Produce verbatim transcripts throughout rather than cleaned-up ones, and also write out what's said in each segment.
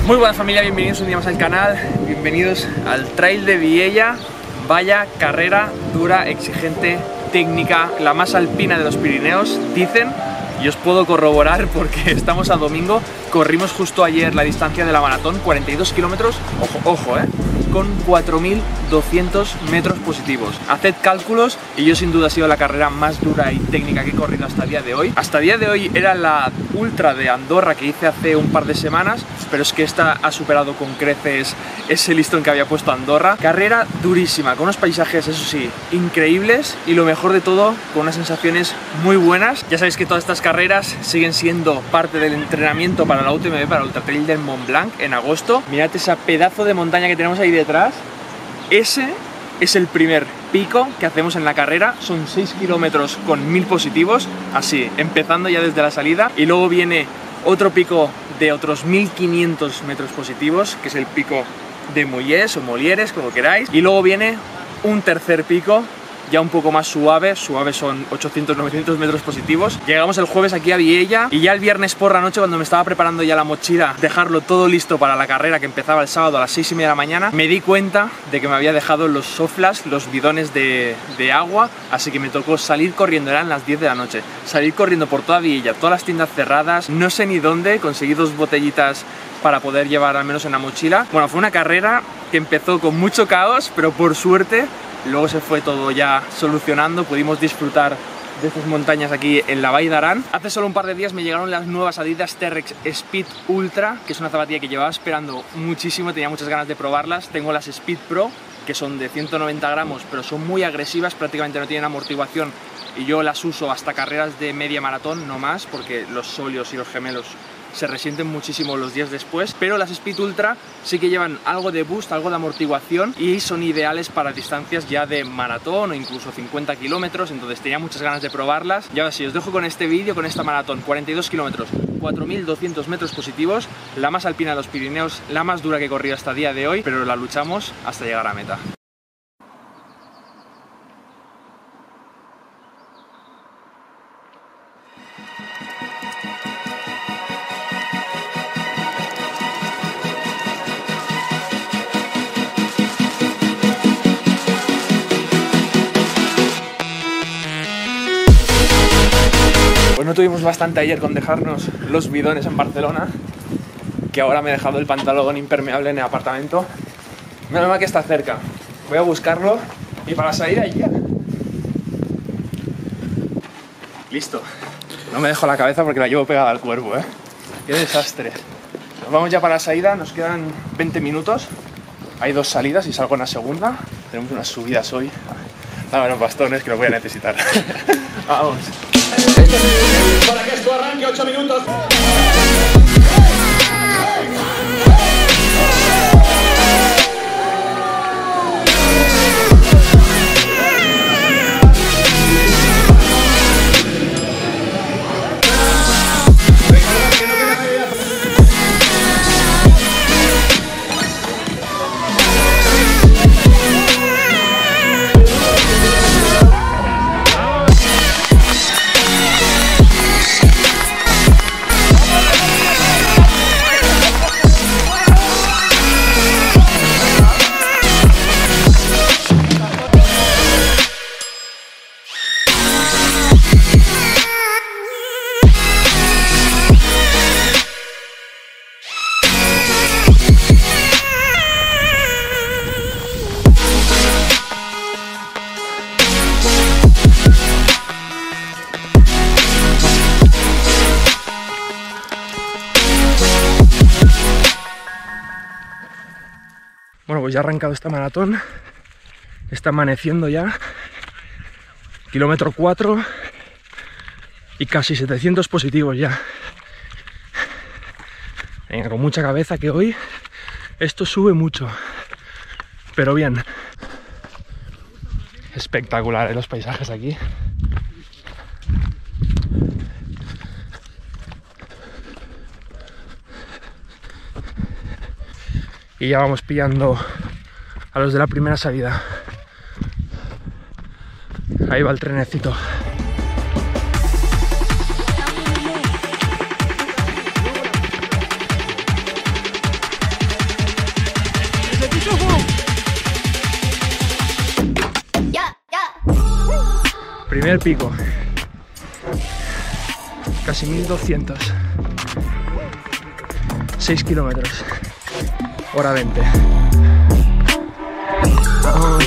Muy buena familia, bienvenidos un día más al canal, bienvenidos al Trail de Viella. Vaya carrera dura, exigente, técnica, la más alpina de los Pirineos, dicen, y os puedo corroborar porque estamos a domingo. Corrimos justo ayer la distancia de la maratón, cuarenta y dos kilómetros, ojo, ojo, eh, con cuatro mil doscientos metros positivos. Haced cálculos y yo sin duda ha sido la carrera más dura y técnica que he corrido hasta el día de hoy. Hasta el día de hoy era la ultra de Andorra que hice hace un par de semanas, pero es que esta ha superado con creces ese listón que había puesto Andorra. Carrera durísima, con unos paisajes, eso sí, increíbles, y lo mejor de todo, con unas sensaciones muy buenas. Ya sabéis que todas estas carreras siguen siendo parte del entrenamiento para la U T M B, para el Ultra Trail del Mont Blanc en agosto. Mirad ese pedazo de montaña que tenemos ahí detrás. Ese es el primer pico que hacemos en la carrera, son seis kilómetros con mil positivos, así, empezando ya desde la salida, y luego viene otro pico de otros mil quinientos metros positivos, que es el pico de Mollers o Molieres, como queráis, y luego viene un tercer pico ya un poco más suave, suave son ochocientos novecientos metros positivos. Llegamos el jueves aquí a Viella y ya el viernes por la noche, cuando me estaba preparando ya la mochila, dejarlo todo listo para la carrera que empezaba el sábado a las seis y media de la mañana, me di cuenta de que me había dejado los soflas, los bidones de, de agua, así que me tocó salir corriendo, eran las diez de la noche, salir corriendo por toda Viella, todas las tiendas cerradas, no sé ni dónde, conseguí dos botellitas para poder llevar al menos en la mochila. Bueno, fue una carrera que empezó con mucho caos, pero por suerte luego se fue todo ya solucionando, pudimos disfrutar de estas montañas aquí en la Vall d'Aran. Hace solo un par de días me llegaron las nuevas Adidas Terrex Speed Ultra, que es una zapatilla que llevaba esperando muchísimo, tenía muchas ganas de probarlas. Tengo las Speed Pro, que son de ciento noventa gramos, pero son muy agresivas, prácticamente no tienen amortiguación, y yo las uso hasta carreras de media maratón, no más, porque los sólidos y los gemelos se resienten muchísimo los días después, pero las Speed Ultra sí que llevan algo de boost, algo de amortiguación, y son ideales para distancias ya de maratón o incluso cincuenta kilómetros, entonces tenía muchas ganas de probarlas. Y ahora sí, os dejo con este vídeo, con esta maratón, cuarenta y dos kilómetros, cuatro mil doscientos metros positivos, la más alpina de los Pirineos, la más dura que he corrido hasta el día de hoy, pero la luchamos hasta llegar a meta. Pues no tuvimos bastante ayer con dejarnos los bidones en Barcelona, que ahora me he dejado el pantalón impermeable en el apartamento. Menos mal que está cerca, voy a buscarlo y para salir allá. Listo. No me dejo la cabeza porque la llevo pegada al cuerpo, ¿eh? Qué desastre. Nos vamos ya para la salida, nos quedan veinte minutos. Hay dos salidas y salgo en la segunda. Tenemos unas subidas hoy. Ah, bueno, bastones que los voy a necesitar. Vamos. Para que esto arranque, ocho minutos. Bueno, pues ya ha arrancado esta maratón, está amaneciendo ya, kilómetro cuatro y casi setecientos positivos ya. Venga, con mucha cabeza, que hoy esto sube mucho, pero bien. Espectaculares los paisajes aquí. Y ya vamos pillando a los de la primera salida. Ahí va el trenecito. Primer pico. Casi mil doscientos. seis kilómetros. Hora veinte. Vamos.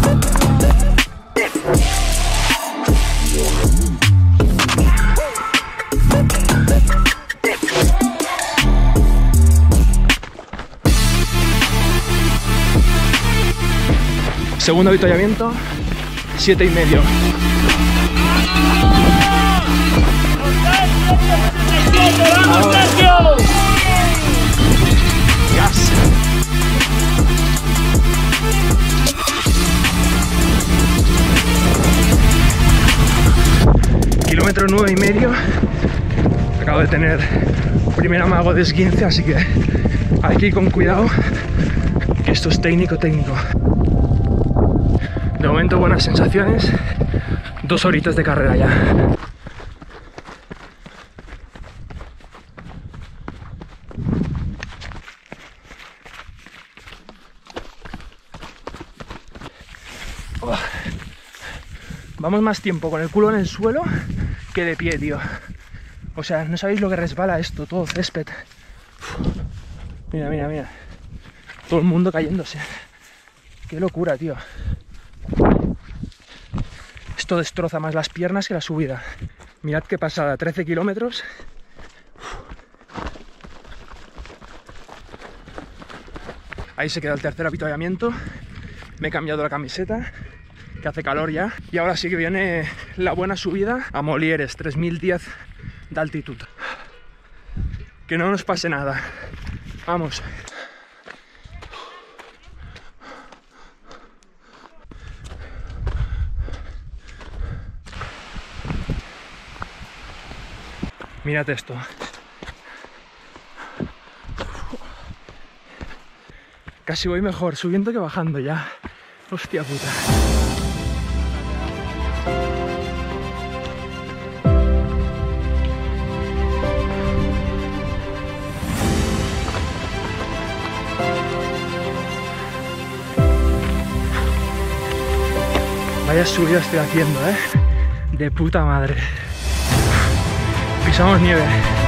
Segundo avituallamiento, siete y medio. ¡Vamos, Sergio! Gas. Kilómetro nueve y medio. Acabo de tener primer amago de esguince, así que aquí con cuidado, que esto es técnico, técnico. De momento buenas sensaciones, dos horitas de carrera ya. Oh. Vamos más tiempo con el culo en el suelo que de pie, tío. O sea, no sabéis lo que resbala esto, todo césped. Uf. Mira, mira, mira. Todo el mundo cayéndose. Qué locura, tío. Esto destroza más las piernas que la subida. Mirad qué pasada, trece kilómetros. Ahí se queda el tercer avituallamiento. Me he cambiado la camiseta, que hace calor ya. Y ahora sí que viene la buena subida a Molieres, tres mil diez de altitud. Que no nos pase nada. Vamos. Mirad esto. Casi voy mejor subiendo que bajando ya. Hostia puta. Vaya subida estoy haciendo, ¿eh? De puta madre. Pisamos nieve.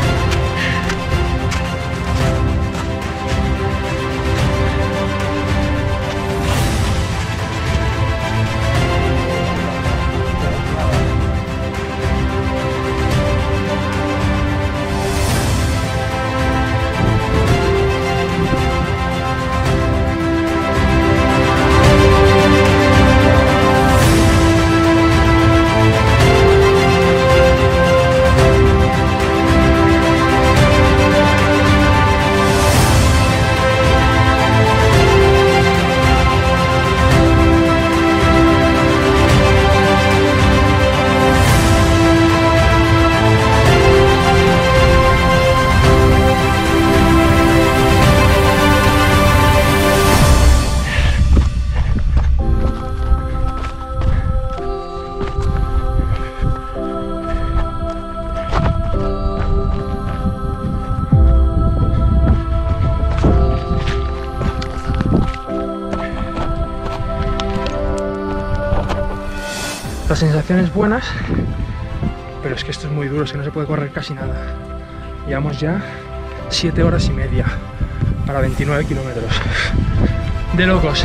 Las sensaciones buenas, pero es que esto es muy duro, es que no se puede correr casi nada. Llevamos ya siete horas y media para veintinueve kilómetros. De locos.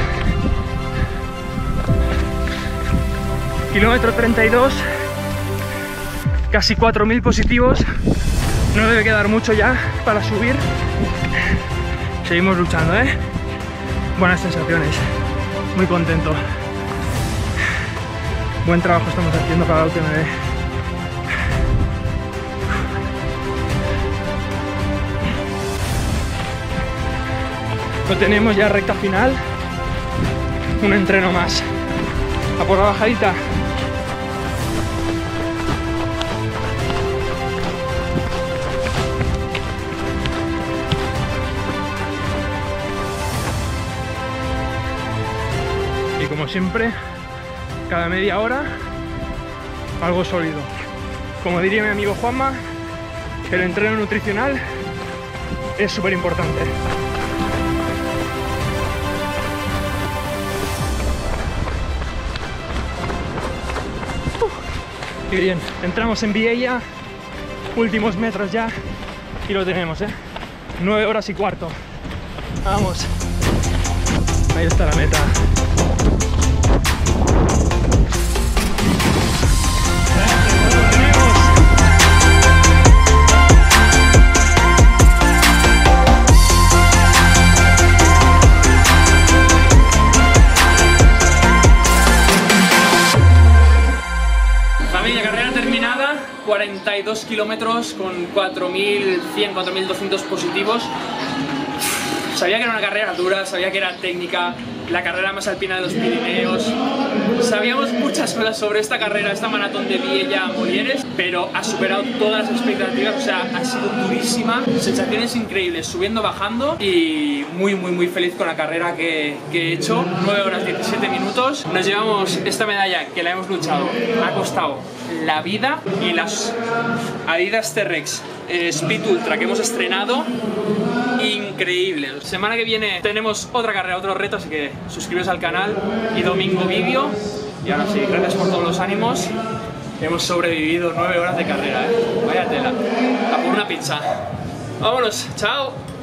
Kilómetro treinta y dos, casi cuatro mil positivos. No debe quedar mucho ya para subir. Seguimos luchando, ¿eh? Buenas sensaciones, muy contento. Buen trabajo estamos haciendo para la U T M B. Lo tenemos ya recta final. Un entreno más. A por la bajadita. Y como siempre, cada media hora, algo sólido. Como diría mi amigo Juanma, el entreno nutricional es súper importante. Y bien, entramos en Viella, últimos metros ya, y lo tenemos, ¿eh? nueve horas y cuarto. Vamos. Ahí está la meta. Familia, carrera terminada, cuarenta y dos kilómetros con cuatro mil cien, cuatro mil doscientos positivos. Sabía que era una carrera dura, sabía que era técnica, la carrera más alpina de los Pirineos. Sabíamos muchas cosas sobre esta carrera, esta maratón de Viella a Molleres, pero ha superado todas las expectativas, o sea, ha sido durísima, sensaciones increíbles, subiendo, bajando, y muy, muy, muy feliz con la carrera que, que he hecho. nueve horas diecisiete minutos. Nos llevamos esta medalla que la hemos luchado, ha costado la vida, y las Adidas T-Rex eh, Speed Ultra que hemos estrenado, increíble. Semana que viene tenemos otra carrera, otro reto, así que suscribiros al canal, y domingo vídeo. Y ahora sí, gracias por todos los ánimos. Hemos sobrevivido nueve horas de carrera, ¿eh? Vaya tela. A por una pizza. Vámonos, chao.